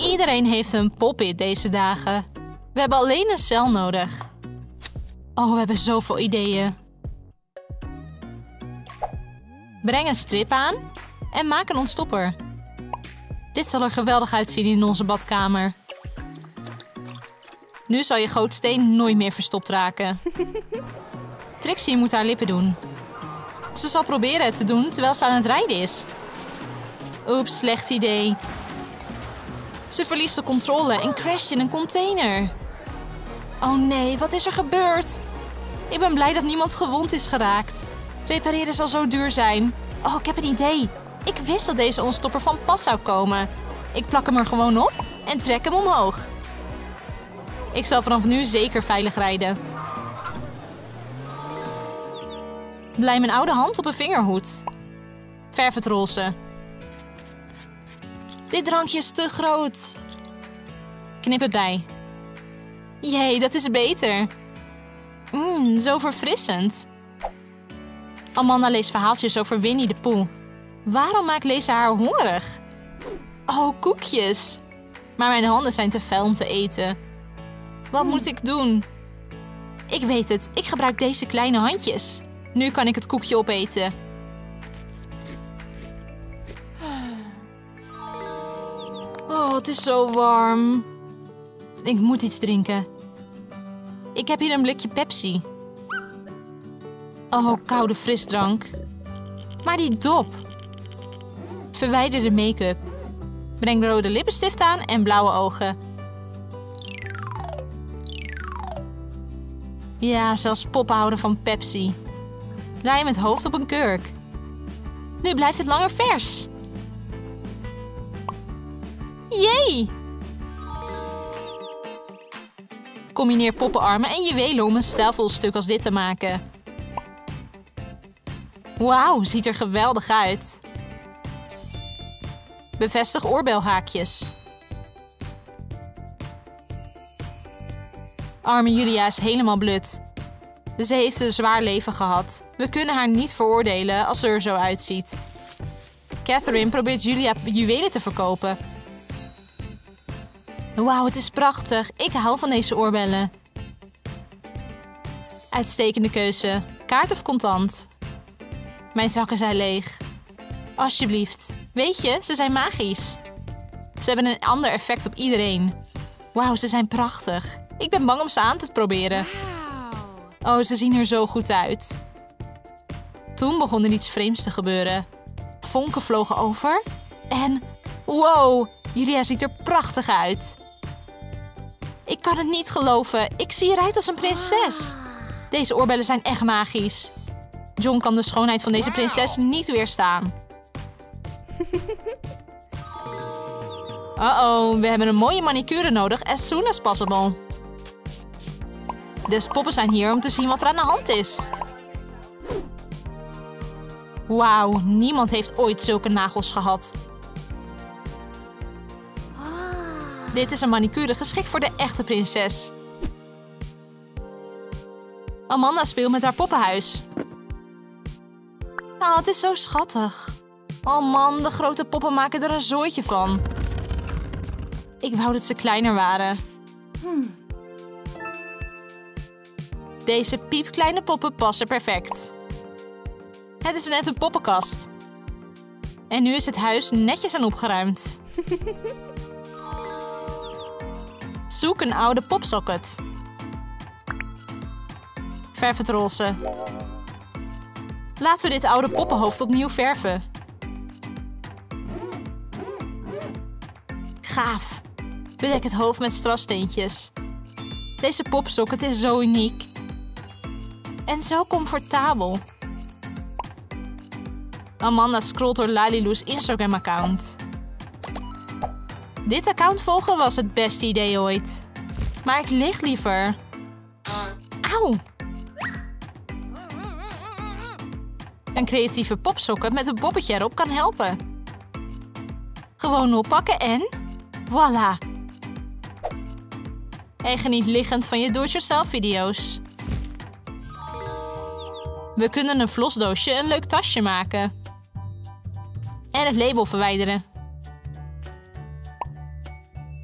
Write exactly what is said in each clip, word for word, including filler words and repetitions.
Iedereen heeft een pop-it deze dagen. We hebben alleen een cel nodig. Oh, we hebben zoveel ideeën. Breng een strip aan en maak een ontstopper. Dit zal er geweldig uitzien in onze badkamer. Nu zal je gootsteen nooit meer verstopt raken. Trixie moet haar lippen doen. Ze zal proberen het te doen terwijl ze aan het rijden is. Oeps, slecht idee. Ze verliest de controle en crasht in een container. Oh nee, wat is er gebeurd? Ik ben blij dat niemand gewond is geraakt. Repareren zal zo duur zijn. Oh, ik heb een idee. Ik wist dat deze ontstopper van pas zou komen. Ik plak hem er gewoon op en trek hem omhoog. Ik zal vanaf nu zeker veilig rijden. Blij mijn oude hand op een vingerhoed. Verf het roze. Dit drankje is te groot. Knip het bij. Jee, dat is beter. Mmm, zo verfrissend. Amanda leest verhaaltjes over Winnie de Pooh. Waarom maakt lezen haar hongerig? Oh, koekjes. Maar mijn handen zijn te vuil om te eten. Wat moet ik doen? Ik weet het, ik gebruik deze kleine handjes. Nu kan ik het koekje opeten. Oh, het is zo warm. Ik moet iets drinken. Ik heb hier een blikje Pepsi. Oh, koude frisdrank. Maar die dop. Verwijder de make-up. Breng de rode lippenstift aan en blauwe ogen. Ja, zelfs poppen houden van Pepsi. Draai met hoofd op een kurk. Nu blijft het langer vers. Jee! Combineer poppenarmen en juwelen om een stijlvol stuk als dit te maken. Wauw, ziet er geweldig uit. Bevestig oorbelhaakjes. Arme Julia is helemaal blut. Ze heeft een zwaar leven gehad. We kunnen haar niet veroordelen als ze er zo uitziet. Catherine probeert Julia juwelen te verkopen. Wauw, het is prachtig. Ik hou van deze oorbellen. Uitstekende keuze. Kaart of contant? Mijn zakken zijn leeg. Alsjeblieft. Weet je, ze zijn magisch. Ze hebben een ander effect op iedereen. Wauw, ze zijn prachtig. Ik ben bang om ze aan te proberen. Oh, ze zien er zo goed uit. Toen begon er iets vreemds te gebeuren. Vonken vlogen over. En wow, Julia ziet er prachtig uit. Ik kan het niet geloven. Ik zie eruit als een prinses. Deze oorbellen zijn echt magisch. John kan de schoonheid van deze prinses niet weerstaan. Uh-oh, we hebben een mooie manicure nodig as soon as possible. Dus poppen zijn hier om te zien wat er aan de hand is. Wauw, niemand heeft ooit zulke nagels gehad. Dit is een manicure geschikt voor de echte prinses. Amanda speelt met haar poppenhuis. Oh, het is zo schattig. Oh man, de grote poppen maken er een zooitje van. Ik wou dat ze kleiner waren. Hmm. Deze piepkleine poppen passen perfect. Het is net een poppenkast. En nu is het huis netjes en opgeruimd. Zoek een oude popsocket. Verf het roze. Laten we dit oude poppenhoofd opnieuw verven. Gaaf. Bedek het hoofd met strasssteentjes. Deze popsocket is zo uniek. En zo comfortabel. Amanda scrolt door Laliloes Instagram-account. Dit account volgen was het beste idee ooit. Maar ik lig liever. Auw! Een creatieve popsocket met een poppetje erop kan helpen. Gewoon oppakken en... voilà! En geniet liggend van je do-it-yourself video's. We kunnen een flosdoosje een leuk tasje maken. En het label verwijderen.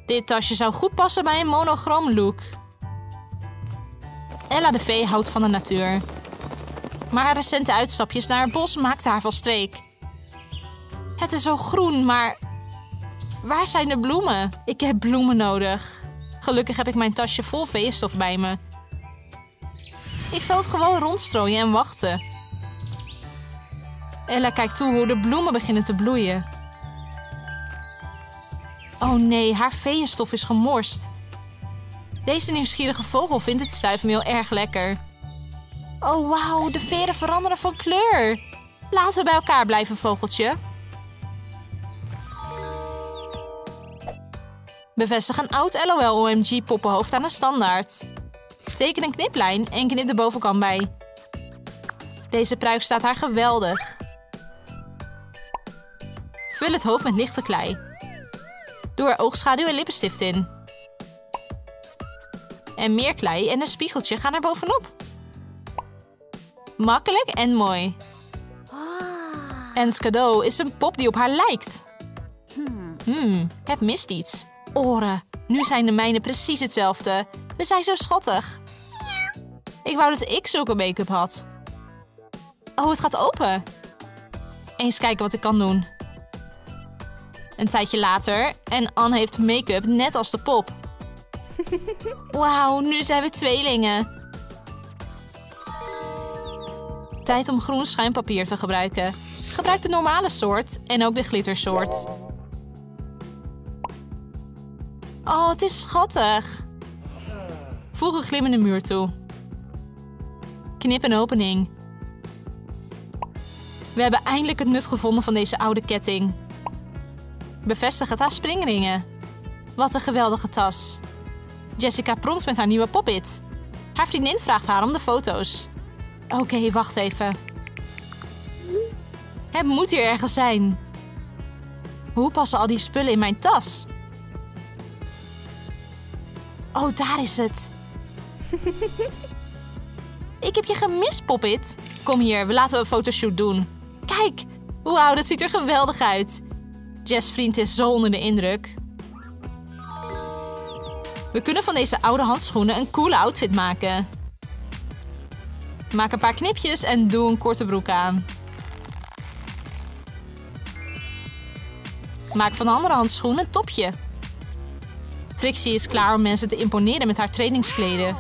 Dit tasje zou goed passen bij een monochroom look. Ella de vee houdt van de natuur. Maar haar recente uitstapjes naar het bos maakten haar van streek. Het is zo groen, maar... waar zijn de bloemen? Ik heb bloemen nodig. Gelukkig heb ik mijn tasje vol veestof bij me. Ik zal het gewoon rondstrooien en wachten. Ella kijkt toe hoe de bloemen beginnen te bloeien. Oh nee, haar veeënstof is gemorst. Deze nieuwsgierige vogel vindt het stuifmeel erg lekker. Oh wauw, de veren veranderen van kleur. Laten we bij elkaar blijven, vogeltje. Bevestig een oud L O L O M G poppenhoofd aan een standaard. Teken een kniplijn en knip de bovenkant bij. Deze pruik staat haar geweldig. Vul het hoofd met lichte klei. Doe er oogschaduw en lippenstift in. En meer klei en een spiegeltje gaan er bovenop. Makkelijk en mooi. Ens cadeau is een pop die op haar lijkt. Hmm, het mist iets. Oren. Nu zijn de mijne precies hetzelfde. We zijn zo schattig. Ik wou dat ik zulke make-up had. Oh, het gaat open. Eens kijken wat ik kan doen. Een tijdje later en Anne heeft make-up net als de pop. Wauw, nu zijn we tweelingen. Tijd om groen schuimpapier te gebruiken. Gebruik de normale soort en ook de glittersoort. Oh, het is schattig. Voeg een glimmende muur toe. Knip een opening. We hebben eindelijk het nut gevonden van deze oude ketting. Bevestig het aan springringen. Wat een geweldige tas. Jessica pronkt met haar nieuwe pop-it. Haar vriendin vraagt haar om de foto's. Oké, okay, wacht even. Het moet hier ergens zijn. Hoe passen al die spullen in mijn tas? Oh, daar is het. Ik heb je gemist, Pop-it. Kom hier, we laten een fotoshoot doen. Kijk, wauw, dat ziet er geweldig uit. Jess' vriend is zo onder de indruk. We kunnen van deze oude handschoenen een coole outfit maken. Maak een paar knipjes en doe een korte broek aan. Maak van de andere handschoenen een topje. Trixie is klaar om mensen te imponeren met haar trainingskleden.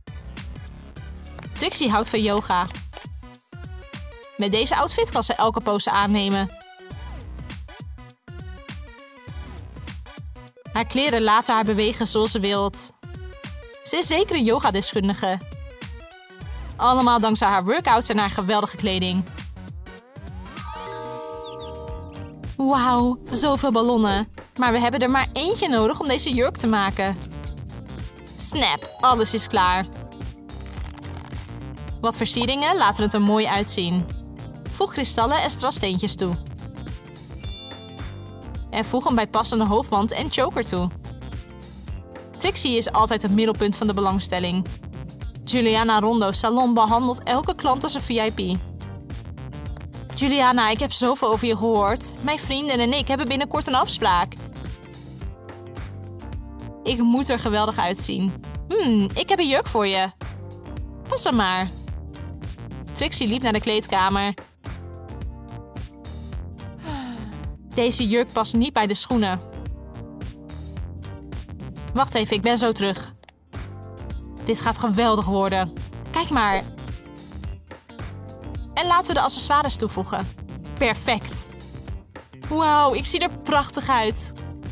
Trixie houdt van yoga. Met deze outfit kan ze elke pose aannemen. Haar kleren laten haar bewegen zoals ze wilt. Ze is zeker een yogadeskundige. Allemaal dankzij haar workouts en haar geweldige kleding. Wauw, zoveel ballonnen. Maar we hebben er maar eentje nodig om deze jurk te maken. Snap, alles is klaar. Wat versieringen laten het er mooi uitzien. Voeg kristallen en strasssteentjes toe. En voeg een bijpassende hoofdband en choker toe. Trixie is altijd het middelpunt van de belangstelling. Juliana Rondo's salon behandelt elke klant als een V I P. Juliana, ik heb zoveel over je gehoord. Mijn vrienden en ik hebben binnenkort een afspraak. Ik moet er geweldig uitzien. Hmm, ik heb een jurk voor je. Pas hem maar. Trixie liep naar de kleedkamer. Deze jurk past niet bij de schoenen. Wacht even, ik ben zo terug. Dit gaat geweldig worden. Kijk maar. En laten we de accessoires toevoegen. Perfect. Wauw, ik zie er prachtig uit.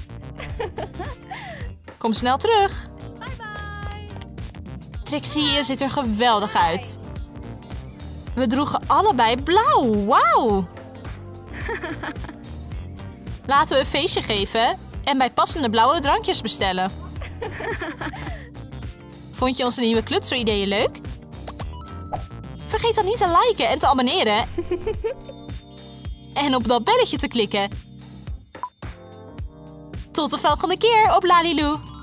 Kom snel terug. Bye bye. Trixie, je ziet er geweldig uit. We droegen allebei blauw. Wauw. Laten we een feestje geven en bij passende blauwe drankjes bestellen. Vond je onze nieuwe klutser-ideeën leuk? Vergeet dan niet te liken en te abonneren. En op dat belletje te klikken. Tot de volgende keer op Lalilu.